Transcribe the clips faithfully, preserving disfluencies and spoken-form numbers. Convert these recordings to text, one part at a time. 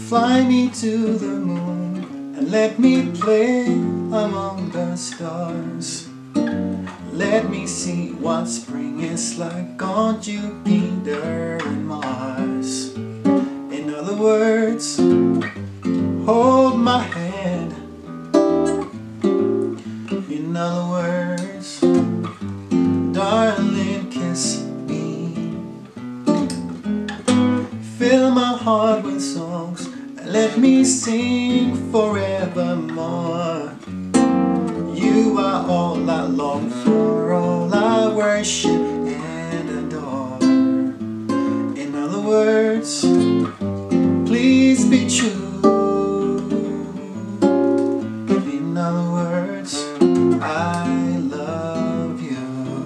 Fly me to the moon and let me play among the stars. Let me see what spring is like on Jupiter and Mars. In other words, hold my hand. In other words, darling, kiss me. Fill my heart with songs and let me sing forevermore. You are all I long for, all I worship and adore. In other words, please be true. In other words, I love you.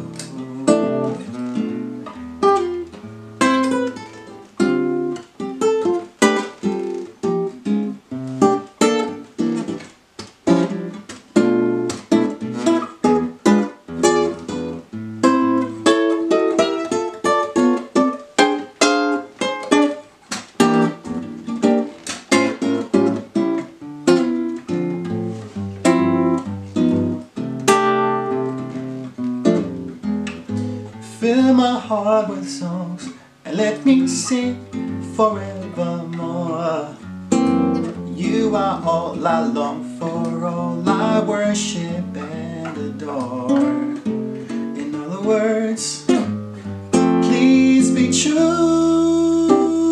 Fill my heart with songs and let me sing forevermore. You are all I long for, all I worship and adore. In other words, please be true.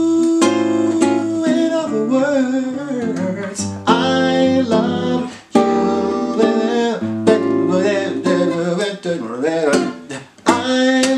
In other words, I love you. I